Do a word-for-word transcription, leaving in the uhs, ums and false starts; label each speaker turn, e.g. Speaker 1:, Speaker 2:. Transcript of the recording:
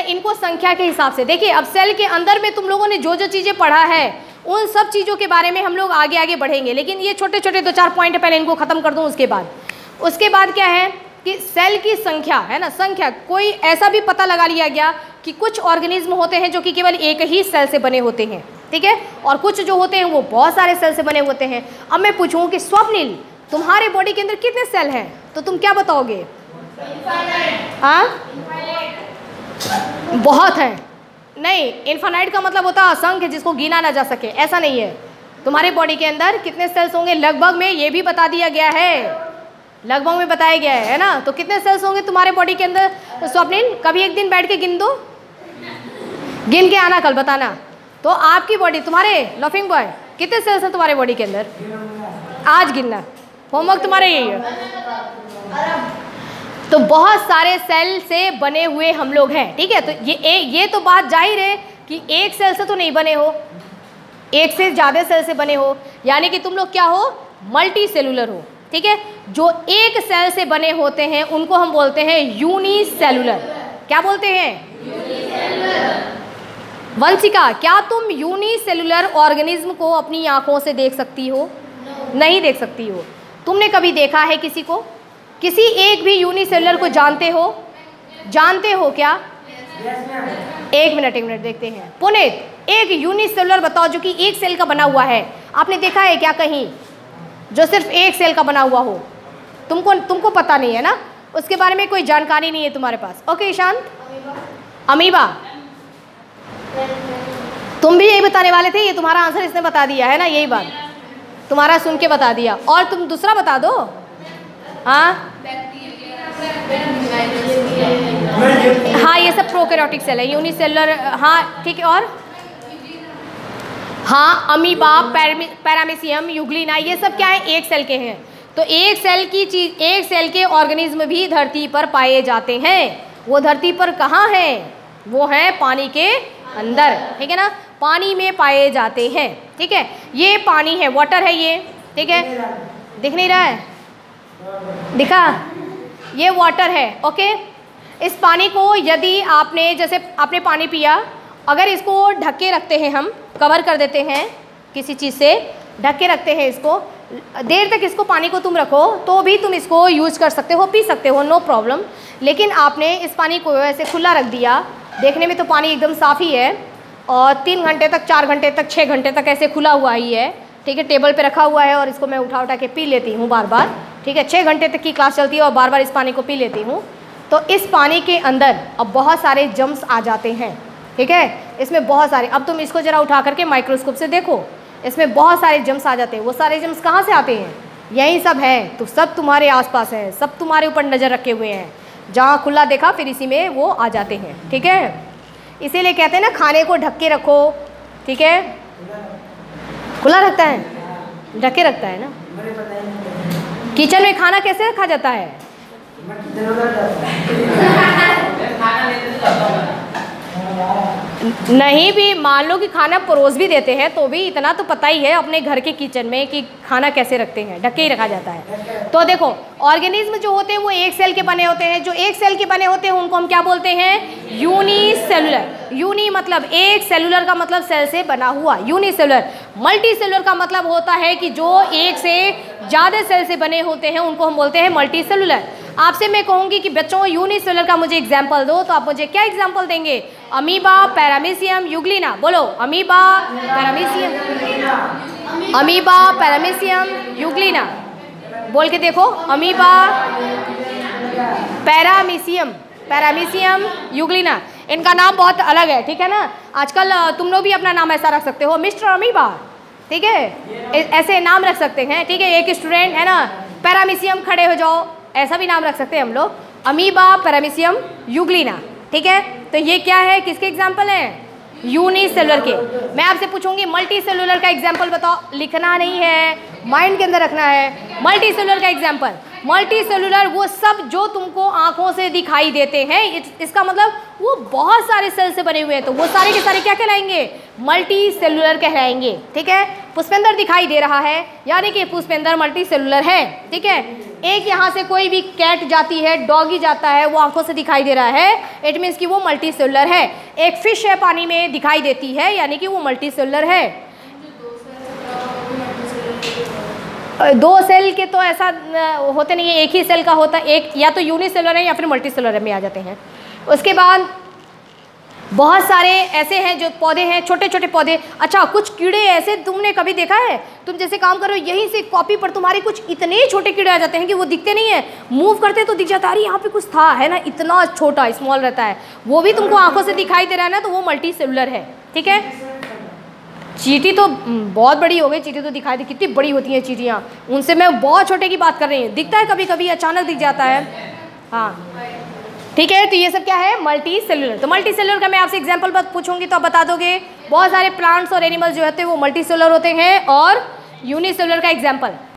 Speaker 1: इनको संख्या के हिसाब से देखिए। अब सेल के अंदर में तुम लोगों ने जो जो चीज़ें पढ़ा है उन सब चीज़ों के बारे में हम लोग आगे आगे बढ़ेंगे, लेकिन ये छोटे छोटे दो चार पॉइंट पहले इनको ख़त्म कर दूँ। उसके बाद उसके बाद क्या है कि सेल की संख्या है ना, संख्या कोई ऐसा भी पता लगा लिया गया कि कुछ ऑर्गेनिज्म होते हैं जो कि केवल एक ही सेल से बने होते हैं, ठीक है, और कुछ जो होते हैं वो बहुत सारे सेल से बने होते हैं। अब मैं पूछूं कि स्वप्निल तुम्हारे बॉडी के अंदर कितने सेल हैं, तो तुम क्या बताओगे? हाँ, बहुत हैं। नहीं, इन्फानाइट का मतलब होता है असंख्य, जिसको गिना ना जा सके, ऐसा नहीं है। तुम्हारे बॉडी के अंदर कितने सेल्स होंगे लगभग में ये भी बता दिया गया है, लगभग में बताया गया है, है ना। तो कितने सेल्स होंगे तुम्हारे बॉडी के अंदर? तो स्वप्निल कभी एक दिन बैठ के गिन दो, गिन के आना, कल बताना। तो आपकी बॉडी, तुम्हारे लफिंग बॉय कितने सेल्स हैं तुम्हारे बॉडी के अंदर? आज गिनना, होमवर्क तुम्हारे यही है। तो बहुत सारे सेल से बने हुए हम लोग हैं, ठीक है। तो ये ए, ये तो बात जाहिर है कि एक सेल से तो नहीं बने हो, एक से ज़्यादा सेल से बने हो, यानी कि तुम लोग क्या हो? मल्टी सेलुलर हो, ठीक है। जो एक सेल से बने होते हैं उनको हम बोलते हैं यूनिसेलुलर। क्या बोलते हैं? यूनिसेलुलर। वंशिका, क्या तुम यूनिसेलुलर ऑर्गेनिज्म को अपनी आंखों से देख सकती हो? नहीं देख सकती हो। तुमने कभी देखा है किसी को? किसी एक भी यूनिसेलुलर को जानते हो? जानते हो क्या? एक मिनट एक मिनट देखते हैं। पुनीत, एक यूनिसेलुलर बताओ जो कि एक सेल का बना हुआ है, आपने देखा है क्या कहीं जो सिर्फ एक सेल का बना हुआ हो? तुमको तुमको पता नहीं है ना, उसके बारे में कोई जानकारी नहीं है तुम्हारे पास। ओके ईशांत, अमीबा, तुम भी यही बताने वाले थे, ये तुम्हारा आंसर इसने बता दिया है ना, यही बात तुम्हारा सुन के बता दिया। और तुम दूसरा बता दो। हाँ हाँ, ये सब प्रोकैरियोटिक सेल है, यूनिसेलुलर, हाँ ठीक है। और हाँ, अमीबा, पैरामीशियम, यूग्लिना, ये सब क्या है? एक सेल के हैं। तो एक सेल की चीज, एक सेल के ऑर्गेनिज्म भी धरती पर पाए जाते हैं। वो धरती पर कहाँ हैं? वो हैं पानी के अंदर, ठीक है ना, पानी में पाए जाते हैं, ठीक है। ये पानी है, वाटर है ये, ठीक है, दिख नहीं रहा है? दिखा? ये वाटर है, ओके। इस पानी को यदि आपने, जैसे आपने पानी पिया, अगर इसको ढक के रखते हैं, हम कवर कर देते हैं किसी चीज़ से, ढक के रखते हैं इसको, देर तक इसको पानी को तुम रखो तो भी तुम इसको यूज़ कर सकते हो, पी सकते हो, नो प्रॉब्लम। लेकिन आपने इस पानी को ऐसे खुला रख दिया, देखने में तो पानी एकदम साफ़ ही है, और तीन घंटे तक, चार घंटे तक, छः घंटे तक ऐसे खुला हुआ ही है, ठीक है, टेबल पे रखा हुआ है, और इसको मैं उठा उठा के पी लेती हूँ बार बार, ठीक है। छः घंटे तक की क्लास चलती है और बार बार इस पानी को पी लेती हूँ। तो इस पानी के अंदर अब बहुत सारे जम्स आ जाते हैं, ठीक है, इसमें बहुत सारे। अब तुम इसको ज़रा उठा करके माइक्रोस्कोप से देखो, इसमें बहुत सारे जम्स आ जाते हैं। वो सारे जम्स कहाँ से आते हैं? यही सब है, तो सब तुम्हारे आसपास है, सब तुम्हारे ऊपर नज़र रखे हुए हैं, जहाँ खुला देखा फिर इसी में वो आ जाते हैं, ठीक है। इसीलिए कहते हैं ना, खाने को ढक के रखो, ठीक है, खुला रखता है, ढक के रखता है ना। किचन में खाना कैसे रखा जाता है? नहीं भी, मान लो कि खाना परोस भी देते हैं तो भी इतना तो पता ही है अपने घर के किचन में कि खाना कैसे रखते हैं, ढक के ही रखा जाता है। तो देखो, ऑर्गेनिज्म जो होते हैं वो एक सेल के बने होते हैं। जो एक सेल के बने होते हैं उनको हम क्या बोलते हैं? यूनिसेलुलर। यूनि मतलब एक, सेलुलर का मतलब सेल से बना हुआ, यूनिसेलुलर। मल्टी सेलुलर का मतलब होता है कि जो एक से ज़्यादा सेल से बने होते हैं उनको हम बोलते हैं मल्टी सेलुलर। आपसे मैं कहूँगी कि बच्चों यूनिसेलुलर का मुझे एग्जाम्पल दो, तो आप मुझे क्या एग्जाम्पल देंगे? Amoeba, paramecium, euglena. बोलो, amoeba, paramecium, amoeba, paramecium, euglena. बोल के देखो, अमीबा, पैरामीशियम, पैरामीशियम, यूग्लिना। इनका नाम बहुत अलग है, ठीक है ना। आजकल तुम लोग भी अपना नाम ऐसा रख सकते हो, मिस्टर अमीबा, ठीक है, ऐसे नाम रख सकते हैं, ठीक है। एक स्टूडेंट है ना, पैरामीशियम खड़े हो जाओ, ऐसा भी नाम रख सकते हैं हम लोग, अमीबा, पैरामीशियम, यूग्लिना, ठीक है। तो ये क्या है, किसके एग्जाम्पल हैं? यूनिसेलुलर के। मैं आपसे पूछूंगी मल्टी सेलुलर का एग्जाम्पल बताओ, लिखना नहीं है, माइंड के अंदर रखना है। मल्टी सेलुलर का एग्जाम्पल, मल्टी सेलुलर वो सब जो तुमको आंखों से दिखाई देते हैं, इसका मतलब वो बहुत सारे सेल से बने हुए हैं, तो वो सारे के सारे क्या कहलाएंगे? मल्टी सेलुलर कहलाएंगे, ठीक है। पुष्पेंद्र दिखाई दे रहा है, यानी कि पुष्पेंद्र मल्टी सेलुलर है, ठीक है। एक यहाँ से कोई भी कैट जाती है, डॉगी जाता है, वो आंखों से दिखाई दे रहा है, इट मीन्स कि वो मल्टी सेलुलर है। एक फिश है पानी में दिखाई देती है, यानी कि वो मल्टी सेलुलर है। दो सेल के तो ऐसा होते नहीं है, एक ही सेल का होता है, एक या तो यूनिसेलुलर है या फिर मल्टी सेलुलर में आ जाते हैं। उसके बाद बहुत सारे ऐसे हैं जो पौधे हैं, छोटे छोटे पौधे। अच्छा, कुछ कीड़े ऐसे तुमने कभी देखा है, तुम जैसे काम करो यहीं से कॉपी पर तुम्हारे कुछ इतने छोटे कीड़े आ जाते हैं कि वो दिखते नहीं है, मूव करते तो दिख जाता है, अरे यहाँ पे कुछ था, है ना, इतना छोटा स्मॉल रहता है, वो भी तुमको आंखों से दिखाई दे रहा है ना, तो वो मल्टी सेलुलर है। ठीक है, चींटी तो बहुत बड़ी हो गई, चींटी तो दिखाई दे, कितनी बड़ी होती हैं चींटियाँ, उनसे मैं बहुत छोटे की बात कर रही हूँ, दिखता है कभी कभी, अचानक दिख जाता है। हाँ ठीक है, तो ये सब क्या है, मल्टी सेलुलर। तो मल्टी सेलुलर का मैं आपसे एग्जांपल पूछूंगी तो आप बता दोगे। बहुत सारे प्लांट्स और एनिमल्स जो होते हैं वो मल्टी सेलुलर होते हैं, और यूनिसेलुलर का एग्जांपल